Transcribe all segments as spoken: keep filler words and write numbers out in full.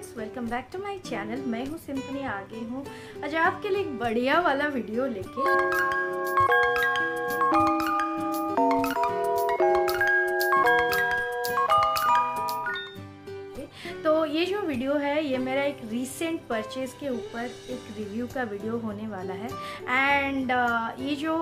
Friends, welcome back to my channel. मैं हूँ सिंपनी, आ गई हूँ आज आपके लिए एक बढ़िया वाला वीडियो लेके। तो ये जो वीडियो है ये मेरा एक रीसेंट परचेज़ के ऊपर एक रिव्यू का वीडियो होने वाला है। एंड uh, ये जो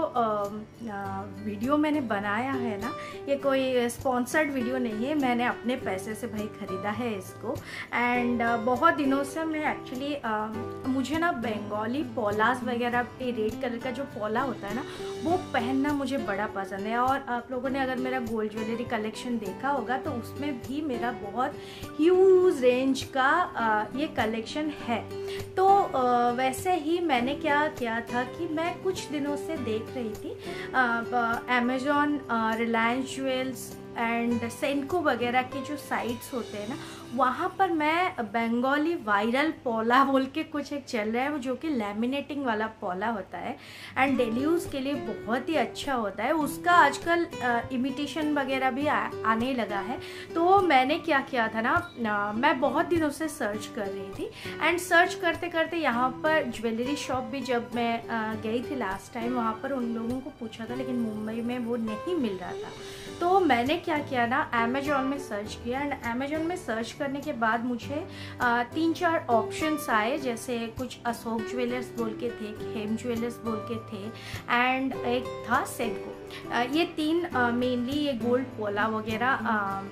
वीडियो uh, मैंने बनाया है ना, ये कोई स्पॉन्सर्ड वीडियो नहीं है, मैंने अपने पैसे से भाई ख़रीदा है इसको। एंड uh, बहुत दिनों से मैं एक्चुअली uh, मुझे ना बंगाली पोलास वगैरह पे रेड कलर का जो पोला होता है ना, वो पहनना मुझे बड़ा पसंद है। और आप लोगों ने अगर मेरा गोल्ड ज्वेलरी कलेक्शन देखा होगा तो उसमें भी मेरा बहुत ह्यूज रेंज का आ, ये कलेक्शन है। तो आ, वैसे ही मैंने क्या किया था कि मैं कुछ दिनों से देख रही थी Amazon, Reliance Jewels and Senco वगैरह के जो साइट्स होते हैं ना, वहाँ पर मैं बंगाली वायरल पोला बोल के कुछ एक चल रहा है, वो जो कि लैमिनेटिंग वाला पोला होता है एंड डेली यूज़ के लिए बहुत ही अच्छा होता है। उसका आजकल इमिटेशन वगैरह भी आ, आने लगा है। तो मैंने क्या किया था ना, आ, मैं बहुत दिनों से सर्च कर रही थी एंड सर्च करते करते यहाँ पर ज्वेलरी शॉप भी जब मैं आ, गई थी लास्ट टाइम, वहाँ पर उन लोगों को पूछा था लेकिन मुंबई में वो नहीं मिल रहा था। तो मैंने क्या किया ना, अमेज़ॉन में सर्च किया एंड अमेज़ॉन में सर्च करने के बाद मुझे आ, तीन चार ऑप्शंस आए, जैसे कुछ अशोक ज्वेलर्स बोल के थे, हेम ज्वेलर्स बोल के थे एंड एक था सेंको। ये तीन मेनली ये गोल्ड पोला वगैरह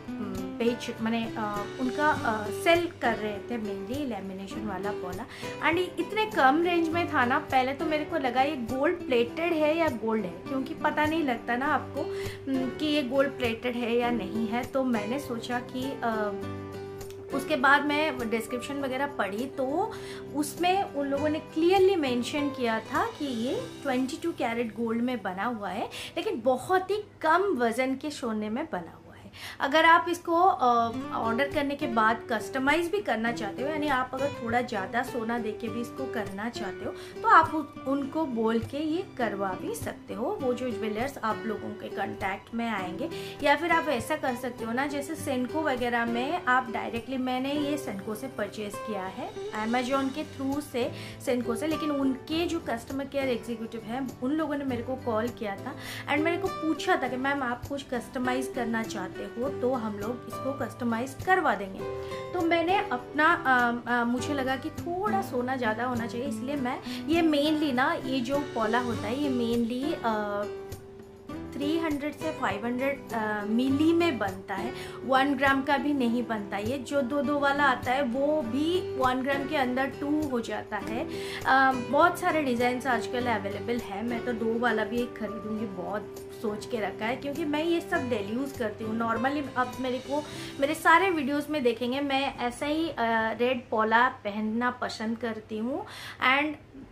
बेच मैंने उनका सेल कर रहे थे, मेनली लेमिनेशन वाला पोला। एंड इतने कम रेंज में था ना, पहले तो मेरे को लगा ये गोल्ड प्लेटेड है या गोल्ड है, क्योंकि पता नहीं लगता ना आपको कि ये गोल्ड प्लेटेड है या नहीं है। तो मैंने सोचा कि आ, उसके बाद मैं डिस्क्रिप्शन वगैरह पढ़ी तो उसमें उन लोगों ने क्लियरली मेंशन किया था कि ये बाईस कैरेट गोल्ड में बना हुआ है, लेकिन बहुत ही कम वज़न के सोने में बना हुआ है। अगर आप इसको ऑर्डर करने के बाद कस्टमाइज़ भी करना चाहते हो, यानी आप अगर थोड़ा ज़्यादा सोना देके भी इसको करना चाहते हो तो आप उनको बोल के ये करवा भी सकते हो। वो जो ज्वेलर्स आप लोगों के कांटेक्ट में आएंगे, या फिर आप ऐसा कर सकते हो ना, जैसे सेंको वगैरह में आप डायरेक्टली, मैंने ये सेंको से परचेज़ किया है अमेजोन के थ्रू से सेंको से, लेकिन उनके जो कस्टमर केयर एग्जीक्यूटिव हैं उन लोगों ने मेरे को कॉल किया था एंड मेरे को पूछा था कि मैम आप कुछ कस्टमाइज़ करना चाहते हो तो हम लोग इसको कस्टमाइज करवा देंगे। तो मैंने अपना आ, आ, मुझे लगा कि थोड़ा सोना ज़्यादा होना चाहिए, इसलिए मैं ये मेनली ना, ये जो पोला होता है ये मेनली तीन सौ से पाँच सौ मिली में बनता है, वन ग्राम का भी नहीं बनता। ये जो दो दो वाला आता है वो भी वन ग्राम के अंदर टू हो जाता है। आ, बहुत सारे डिज़ाइंस आजकल अवेलेबल है। मैं तो दो वाला भी एक खरीदूंगी, बहुत सोच के रखा है, क्योंकि मैं ये सब डेली यूज़ करती हूँ नॉर्मली। अब मेरे को मेरे सारे वीडियोस में देखेंगे मैं ऐसा ही रेड पोला पहनना पसंद करती हूँ एंड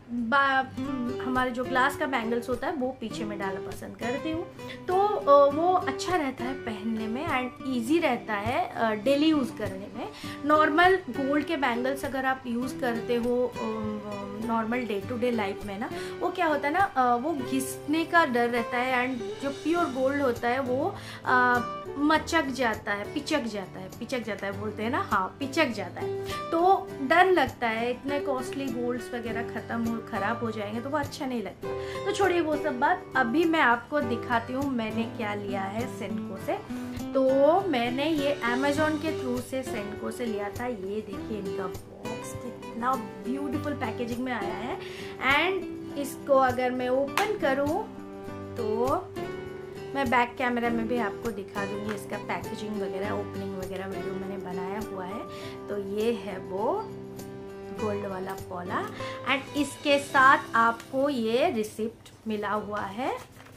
हमारे जो ग्लास का बैंगल्स होता है वो पीछे में डालना पसंद करती हूँ। तो वो अच्छा रहता है पहनने में एंड इजी रहता है डेली यूज़ करने में। नॉर्मल गोल्ड के बैंगल्स अगर आप यूज़ करते हो normal day to day life में ना, वो क्या होता है ना, वो घिसने का डर रहता है एंड जो प्योर गोल्ड होता है वो आ, मचक जाता है, पिचक जाता है, पिचक जाता है बोलते हैं ना, हाँ पिचक जाता है। तो डर लगता है, इतने कॉस्टली गोल्ड्स वगैरह ख़त्म हो ख़राब हो जाएंगे तो वो अच्छा नहीं लगता। तो छोड़िए वो सब बात, अभी मैं आपको दिखाती हूँ मैंने क्या लिया है सेंको से। तो मैंने ये अमेज़ॉन के थ्रू से सेंको से लिया था। ये देखिए इनका बॉक्स कितना ब्यूटीफुल पैकेजिंग में आया है एंड इसको अगर मैं ओपन करूँ तो मैं बैक कैमरा में भी आपको दिखा दूंगी इसका पैकेजिंग वगैरह, ओपनिंग वगैरह वीडियो मैंने बनाया हुआ है। तो ये है वो गोल्ड वाला पोला एंड इसके साथ आपको ये रिसिप्ट मिला हुआ है,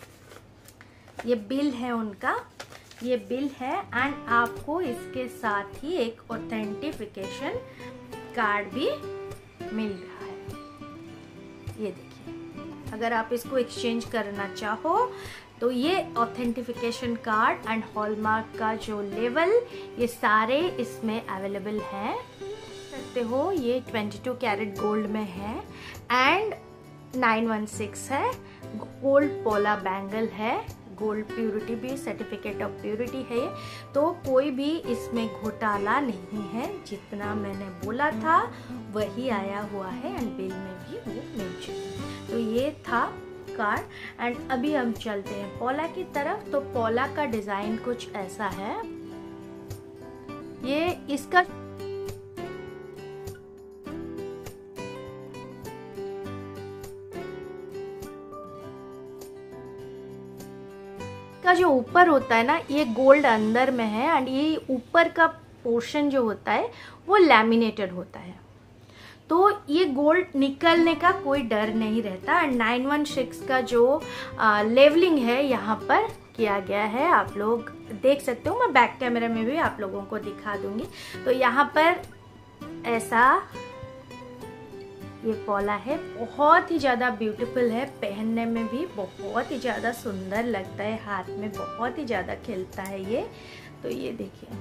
ये बिल है उनका, ये बिल है एंड आपको इसके साथ ही एक ऑथेंटिफिकेशन कार्ड भी मिल रहा है। ये देखिए, अगर आप इसको एक्सचेंज करना चाहो तो ये ऑथेंटिफिकेशन कार्ड एंड हॉलमार्क का जो लेवल, ये सारे इसमें अवेलेबल हैं। सकते हो ये बाईस कैरेट गोल्ड में है एंड नौ सौ सोलह है, गोल्ड पोला बैंगल है, गोल्ड प्योरिटी भी, सर्टिफिकेट ऑफ प्योरिटी है ये, तो कोई भी इसमें घोटाला नहीं है। जितना मैंने बोला था वही आया हुआ है एंड बिल में भी वो मेंशन है। तो ये था कार्ड एंड अभी हम चलते हैं पोला की तरफ। तो पोला का डिजाइन कुछ ऐसा है। ये इसका का जो ऊपर होता है ना, ये गोल्ड अंदर में है एंड ये ऊपर का पोर्शन जो होता है वो लैमिनेटेड होता है। तो ये गोल्ड निकलने का कोई डर नहीं रहता। एंड नाइन वन सिक्स का जो लेवलिंग है यहाँ पर किया गया है, आप लोग देख सकते हो। मैं बैक कैमरा में भी आप लोगों को दिखा दूंगी। तो यहाँ पर ऐसा ये पोला है, बहुत ही ज़्यादा ब्यूटीफुल है, पहनने में भी बहुत ही ज़्यादा सुंदर लगता है, हाथ में बहुत ही ज़्यादा खिलता है ये। तो ये देखिए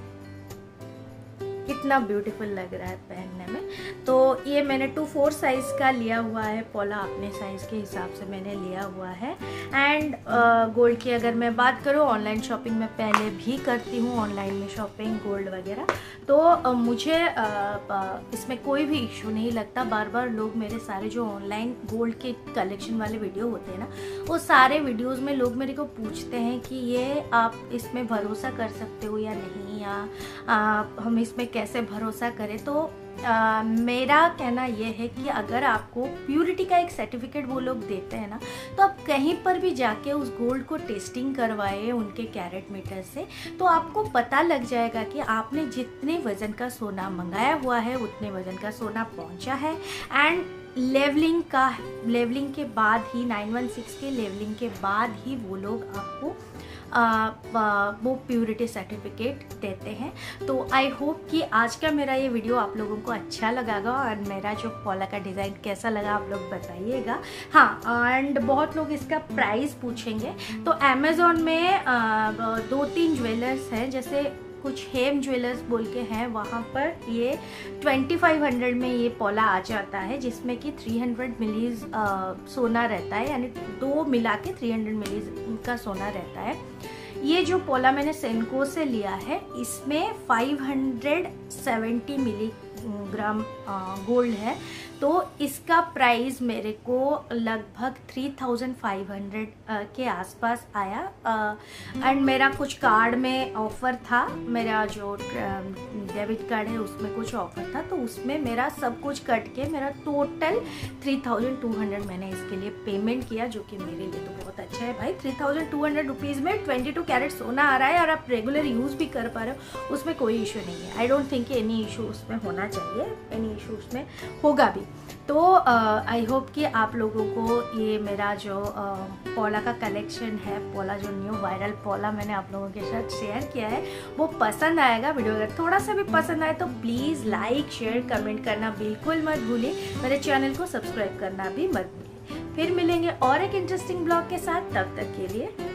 कितना ब्यूटीफुल लग रहा है पहनने में। तो ये मैंने टू फोर साइज का लिया हुआ है पोला, अपने साइज के हिसाब से मैंने लिया हुआ है। एंड गोल्ड की अगर मैं बात करूँ, ऑनलाइन शॉपिंग मैं पहले भी करती हूँ, ऑनलाइन में शॉपिंग गोल्ड वगैरह। तो uh, मुझे uh, इसमें कोई भी इशू नहीं लगता। बार बार लोग मेरे सारे जो ऑनलाइन गोल्ड के कलेक्शन वाले वीडियो होते हैं ना, वो सारे वीडियोस में लोग मेरे को पूछते हैं कि ये आप इसमें भरोसा कर सकते हो या नहीं, या uh, हम इसमें कैसे भरोसा करें। तो Uh, मेरा कहना यह है कि अगर आपको प्यूरिटी का एक सर्टिफिकेट वो लोग देते हैं ना, तो आप कहीं पर भी जाके उस गोल्ड को टेस्टिंग करवाए उनके कैरेट मीटर से, तो आपको पता लग जाएगा कि आपने जितने वजन का सोना मंगाया हुआ है उतने वजन का सोना पहुंचा है। एंड लेवलिंग का लेवलिंग के बाद ही, नाइन वन सिक्स के लेवलिंग के बाद ही वो लोग आपको आ, आ, वो प्यूरिटी सर्टिफिकेट देते हैं। तो आई होप कि आज का मेरा ये वीडियो आप लोगों को अच्छा लगेगा और मेरा जो पोला का डिज़ाइन कैसा लगा आप लोग बताइएगा। हाँ, एंड बहुत लोग इसका प्राइस पूछेंगे। तो अमेज़ॉन में आ, दो तीन ज्वेलर्स हैं, जैसे कुछ हेम ज्वेलर्स बोल के हैं, वहाँ पर ये पच्चीस सौ में ये पोला आ जाता है, जिसमें कि तीन सौ मिलीज सोना रहता है, यानी दो मिला के तीन सौ मिलीज का सोना रहता है। ये जो पोला मैंने सेनको से लिया है, इसमें पाँच सौ सत्तर मिली ग्राम गोल्ड है। तो इसका प्राइस मेरे को लगभग थ्री थाउजेंड फाइव हंड्रेड के आसपास आया। एंड मेरा कुछ कार्ड में ऑफ़र था, मेरा जो डेबिट कार्ड है उसमें कुछ ऑफ़र था, तो उसमें मेरा सब कुछ कट के मेरा total three thousand two hundred मैंने इसके लिए पेमेंट किया, जो कि मेरे लिए तो बहुत अच्छा है भाई। Three thousand two hundred rupees में ट्वेंटी टू कैरेट सोना आ रहा है और आप रेगुलर यूज़ भी कर पा रहे हो, उसमें कोई इशू नहीं है। I don't think any issue उसमें होना चाहिए, एनी इशू उसमें होगा भी। तो आई uh, होप कि आप लोगों को ये मेरा जो uh, पोला का कलेक्शन है, पोला जो न्यू वायरल पोला मैंने आप लोगों के साथ शेयर किया है, वो पसंद आएगा। वीडियो अगर थोड़ा सा भी पसंद आए तो प्लीज़ लाइक शेयर कमेंट करना बिल्कुल मत भूलिए। मेरे चैनल को सब्सक्राइब करना भी मत भूलिए। फिर मिलेंगे और एक इंटरेस्टिंग ब्लॉग के साथ, तब तक के लिए